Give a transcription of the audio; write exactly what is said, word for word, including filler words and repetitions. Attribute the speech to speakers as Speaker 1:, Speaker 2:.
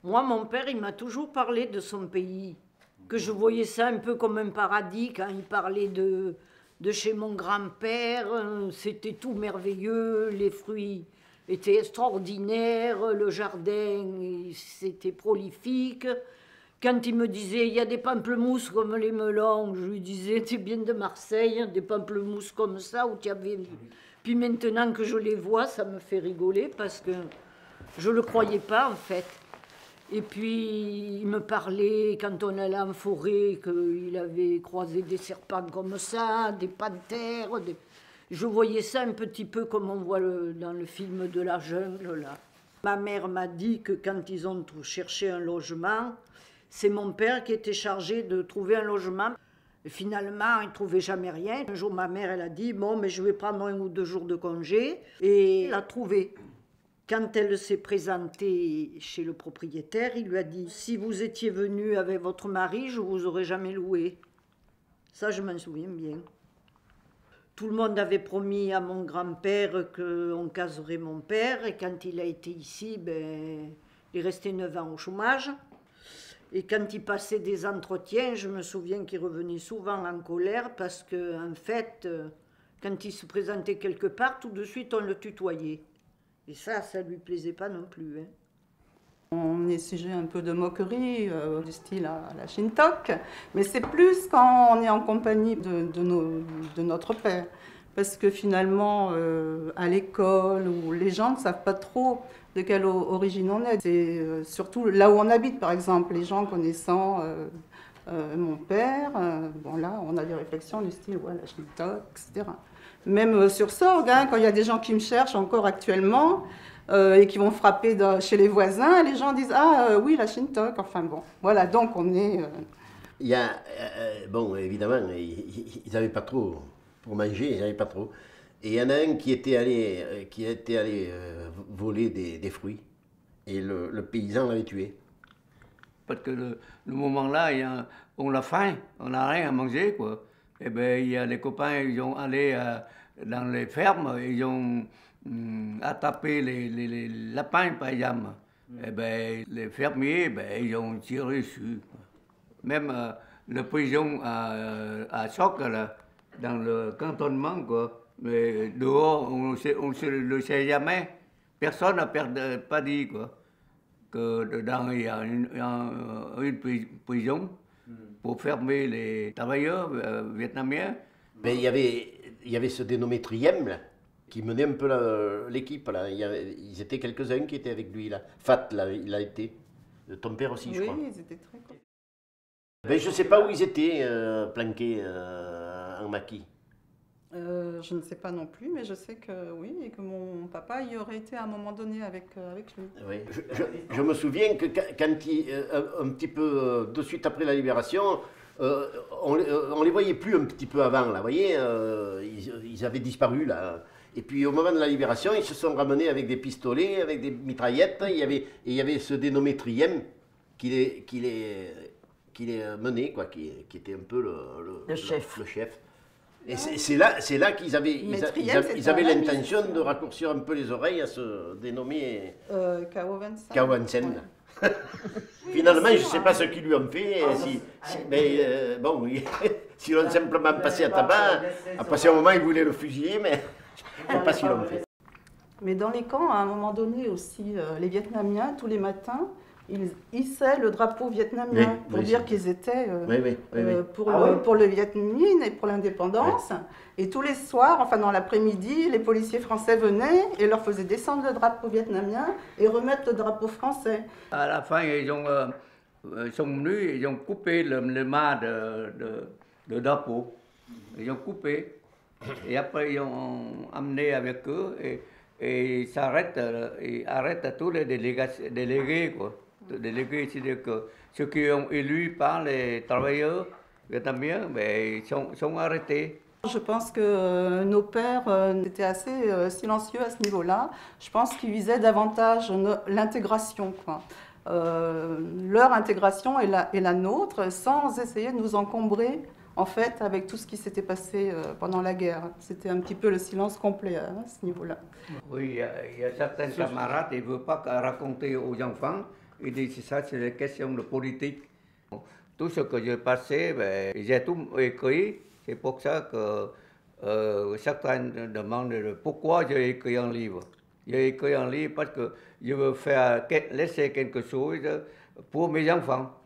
Speaker 1: Moi, mon père, il m'a toujours parlé de son pays, que je voyais ça un peu comme un paradis quand il parlait de, de chez mon grand-père. C'était tout merveilleux, les fruits étaient extraordinaires, le jardin, c'était prolifique. Quand il me disait, il y a des pamplemousses comme les melons, je lui disais, tu viens de Marseille, des pamplemousses comme ça, où tu avais... Puis maintenant que je les vois, ça me fait rigoler parce que je ne le croyais pas en fait. Et puis, il me parlait, quand on allait en forêt, qu'il avait croisé des serpents comme ça, des panthères. Des... Je voyais ça un petit peu comme on voit le, dans le film de la jungle, là. Ma mère m'a dit que quand ils ont cherché un logement, c'est mon père qui était chargé de trouver un logement. Et finalement, il ne trouvait jamais rien. Un jour, ma mère, elle a dit, bon, mais je vais prendre un ou deux jours de congé. Et elle a trouvé. Quand elle s'est présentée chez le propriétaire, il lui a dit « Si vous étiez venu avec votre mari, je ne vous aurais jamais loué. » Ça, je m'en souviens bien. Tout le monde avait promis à mon grand-père qu'on caserait mon père. Et quand il a été ici, ben, il est resté neuf ans au chômage. Et quand il passait des entretiens, je me souviens qu'il revenait souvent en colère parce qu'en en fait, quand il se présentait quelque part, tout de suite, on le tutoyait. Et ça, ça ne lui plaisait pas non plus. Hein.
Speaker 2: On est sujet un peu de moquerie, euh, du style à la Shintok, mais c'est plus quand on est en compagnie de, de, nos, de notre père. Parce que finalement, euh, à l'école, où les gens ne savent pas trop de quelle origine on est. C'est euh, surtout là où on habite, par exemple, les gens connaissant euh, euh, mon père, euh, bon là, on a des réflexions du style, ouais, la Shintok, et cetera. Même euh, sur Sorgues, hein, quand il y a des gens qui me cherchent encore actuellement, Euh, et qui vont frapper de, chez les voisins, les gens disent « Ah euh, oui, la Shintok », enfin bon, voilà, donc on est... Euh...
Speaker 3: Il y a, euh, bon, évidemment, ils n'avaient pas trop, pour manger, ils n'avaient pas trop. Et il y en a un qui était allé, euh, qui était allé euh, voler des, des fruits, et le, le paysan l'avait tué.
Speaker 4: Parce que le, le moment-là, il y a, on a faim, on n'a rien à manger, quoi. Et bien, il y a les copains, ils ont allé euh, dans les fermes, ils ont... à taper les, les, les lapins, par exemple. Mm. Et ben, les fermiers, ben, ils ont tiré dessus. Même euh, le prison à, à Soc, là, dans le cantonnement, quoi. Mais dehors, on ne le sait jamais. Personne n'a pas dit, quoi, que dedans, il y a une, une prison mm. pour fermer les travailleurs euh, vietnamiens.
Speaker 3: Ben, il y avait, il y avait ce dénommé Triem, là, qui menait un peu l'équipe. Ils étaient quelques-uns qui étaient avec lui. Là. Fat, là, il a été. Ton père aussi, je
Speaker 2: oui,
Speaker 3: crois.
Speaker 2: Oui, ils étaient très contents.
Speaker 3: Ben, je ne sais pas où ils étaient euh, planqués euh, en maquis.
Speaker 2: Euh, je ne sais pas non plus, mais je sais que oui, et que mon papa y aurait été à un moment donné avec, euh, avec lui.
Speaker 3: Oui. Je, je, je me souviens que quand il, euh, un petit peu euh, de suite après la libération, euh, on, on les voyait plus un petit peu avant, là, vous voyez, euh, ils, ils avaient disparu, là. Et puis au moment de la libération, ils se sont ramenés avec des pistolets, avec des mitraillettes. Il y avait, et il y avait ce dénommé Triem qui les, qui les, qui les menait, quoi, qui, qui était un peu le, le,
Speaker 1: le chef.
Speaker 3: Le, le chef. Et c'est là, c'est là qu'ils avaient, ils, a, ils avaient, ils avaient l'intention de raccourcir un peu les oreilles à ce dénommé
Speaker 2: euh, Cao Van-Sen.
Speaker 3: Cao Van-Sen. Ouais. Finalement, je ne sais pas ce qu'ils lui ont fait. Ah, si, si, mais euh, bon, oui. S'ils l'ont simplement passé à tabac, à passer un moment, ils voulaient le fusiller, mais je ne sais pas s'ils l'ont fait.
Speaker 2: Mais dans les camps, à un moment donné aussi, euh, les Vietnamiens, tous les matins, ils hissaient le drapeau vietnamien oui, pour oui, dire qu'ils étaient euh, oui, oui, oui, euh, pour, ah, le, oui. pour le Viet Minh et pour l'indépendance. Oui. Et tous les soirs, enfin dans l'après-midi, les policiers français venaient et leur faisaient descendre le drapeau vietnamien et remettre le drapeau français.
Speaker 4: À la fin, ils ont, euh, sont venus, ils ont coupé le, le mât de, de, de drapeau. Ils ont coupé. Et après, ils ont amené avec eux et, et ils s'arrêtent, ils arrêtent tous les délégués, délégués quoi. Délégués, c'est-à-dire que ceux qui ont élus par les travailleurs vietnamiens, ben, ils sont, sont arrêtés.
Speaker 2: Je pense que euh, nos pères euh, étaient assez euh, silencieux à ce niveau-là. Je pense qu'ils visaient davantage l'intégration, quoi. Euh, leur intégration et la, et la nôtre, sans essayer de nous encombrer en fait, avec tout ce qui s'était passé euh, pendant la guerre. C'était un petit peu le silence complet hein, à ce niveau-là.
Speaker 4: Oui, il y, y a certains camarades, ils ne veulent pas raconter aux enfants Il dit c'est ça, c'est les questions de politique. Tout ce que j'ai passé, ben, j'ai tout écrit. C'est pour ça que euh, certains demandent pourquoi j'ai écrit un livre. J'ai écrit un livre parce que je veux faire laisser quelque chose pour mes enfants.